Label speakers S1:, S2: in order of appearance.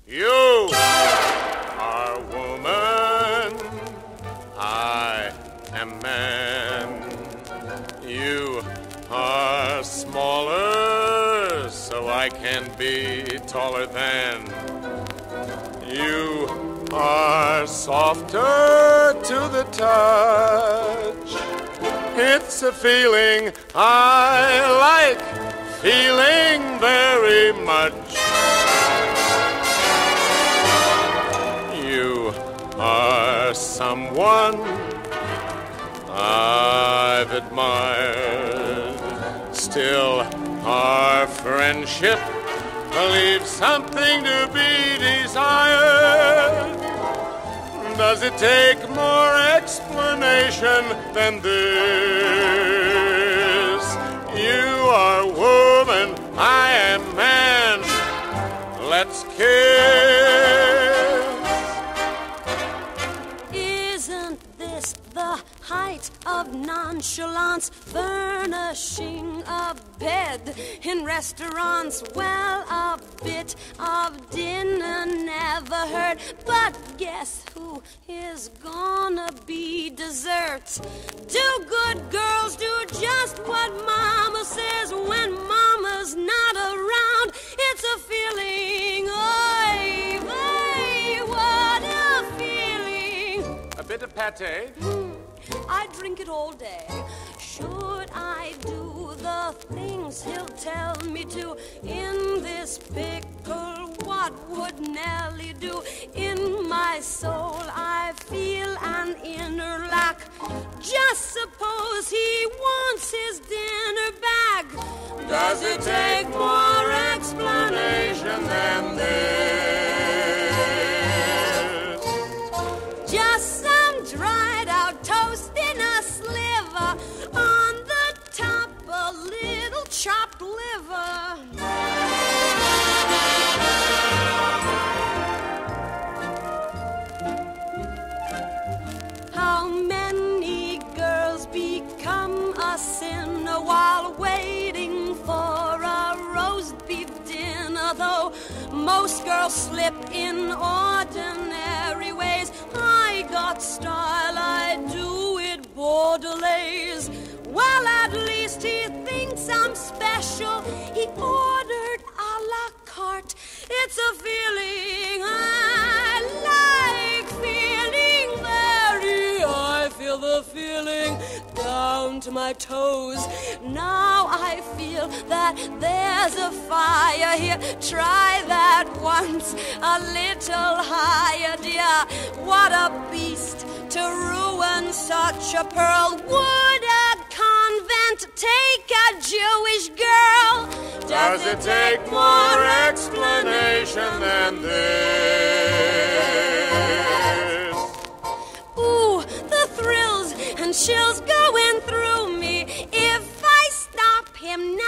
S1: You are woman, I am man. You are smaller, so I can be taller than. You are softer to the touch. It's a feeling I like, feeling very much. You are someone I've admired. Still, our friendship leaves something to be desired. Does it take more explanation than this? You are woman, I am man. Let's kiss.
S2: Isn't this the height of nonchalance? Furnishing a bed in restaurants. Well, a bit of dinner never hurt. But guess who is gonna be dessert? Do good girls do just what mama says when mama's not around? It's a feeling, oy vey, what a feeling.
S1: A bit of pate?
S2: I drink it all day. Should I do the things he'll tell me to? In this pickle, what would Nellie do? In my soul, I feel an inner lack. Just suppose he wants his dinner back. Does it take more explanation than this? Just some dried out toast in a sliver. On the top, a little chopped liver. How many girls become a sinner while waiting for a roast beef dinner? Though most girls slip in ordinary ways, I got style, I do it Bordelaise. Well, at least he thinks I'm special. He ordered a la carte. It's a feeling I like, feeling very. I feel the feeling down to my toes. Now I feel that there's a fire here. Try that once, a little higher, dear. What a beast to ruin such a pearl. Would a convent take a Jewish girl?
S1: Does it take more explanation than this?
S2: Ooh, the thrills and chills going through me. If I stop him now,